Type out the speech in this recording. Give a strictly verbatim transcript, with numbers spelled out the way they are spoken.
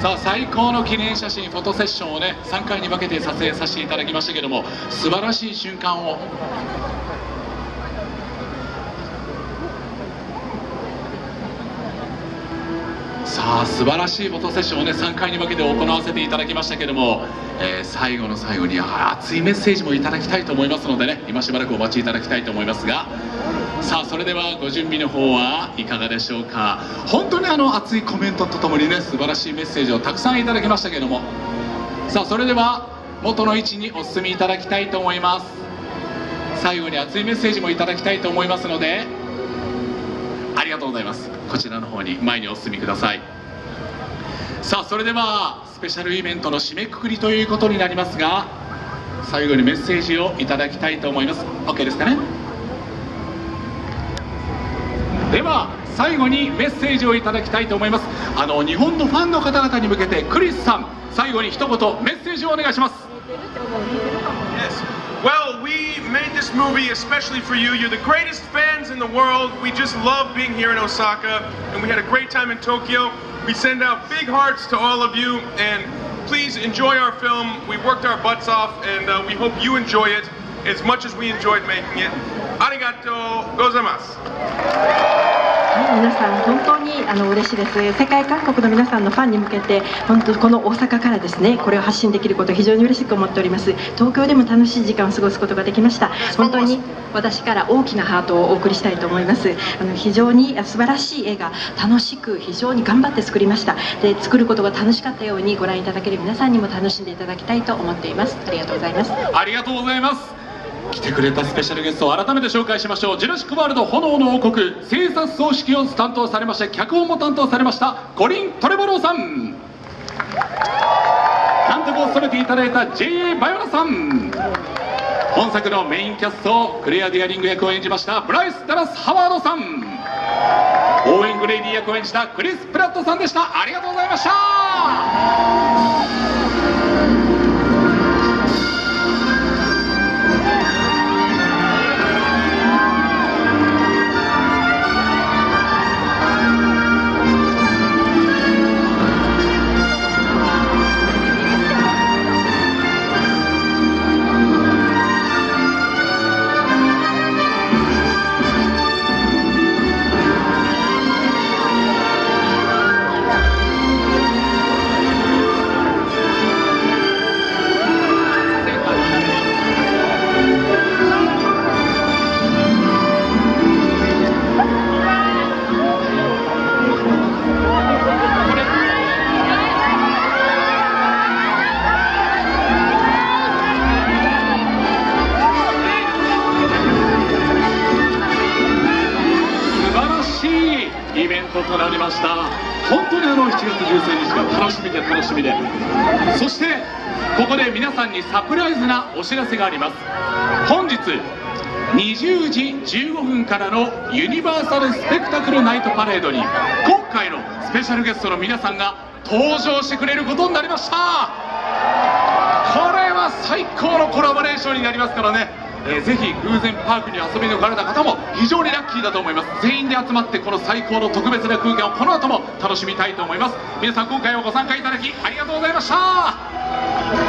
さあ最高の記念写真フォトセッションをねさんかいに分けて撮影させていただきましたけども、素晴らしい瞬間をさあ素晴らしいフォトセッションをねさんかいに分けて行わせていただきましたけども、えー、最後の最後に熱いメッセージもいただきたいと思いますのでね、今しばらくお待ちいただきたいと思いますが、さあそれではご準備の方はいかがでしょうか。本当にあの熱いコメントとともにね素晴らしいメッセージをたくさんいただきましたけども、さあそれでは元の位置にお進みいただきたいと思います。最後に熱いメッセージもいただきたいと思いますので、ありがとうございます。こちらの方に前にお進みください。さあそれではスペシャルイベントの締めくくりということになりますが、最後にメッセージをいただきたいと思います。 OK ですかね。では最後にメッセージをいただきたいと思います。あの日本のファンの方々に向けてクリスさん、最後に一言メッセージをお願いします。 Well, we made this movie especially for you. You're the greatest fans in the world. We just love being here in Osaka, and we had a great time in Tokyo. We send out big hearts to all of you, and please enjoy our film. We worked our butts off, and uh, we hope you enjoy it as much as we enjoyed making it. Arigatou gozaimasu. 皆さん本当にあの嬉しいです。世界各国の皆さんのファンに向けて本当この大阪からですねこれを発信できることを非常に嬉しく思っております。東京でも楽しい時間を過ごすことができました。本当に私から大きなハートをお送りしたいと思います。あの非常に素晴らしい映画、楽しく非常に頑張って作りました。で作ることが楽しかったようにご覧いただける皆さんにも楽しんでいただきたいと思っています。ありがとうございます。 ありがとうございます。来てくれたスペシャルゲストを改めて紹介しましょう。ジュラシック・ワールド炎の王国制作総指揮を担当されまして脚本も担当されましたコリン・トレボローさん、監督を務めていただいた ジェイエー バイオナさん、本作のメインキャストクレア・ディアリング役を演じましたブライス・ダラス・ハワードさん、オーウェン・グレイディ役を演じたクリス・プラットさんでした。ありがとうございました。イベントとなりました。本当にあのしちがつじゅうさんにちが楽しみで楽しみで、そしてここで皆さんにサプライズなお知らせがあります。本日にじゅうじじゅうごふんからのユニバーサルスペクタクルナイトパレードに今回のスペシャルゲストの皆さんが登場してくれることになりました。これは最高のコラボレーションになりますからね、えー、ぜひ偶然パークに遊びに来られた方も非常にラッキーだと思います。全員で集まってこの最高の特別な空間をこの後も楽しみたいと思います。皆さん今回はご参加いただきありがとうございました。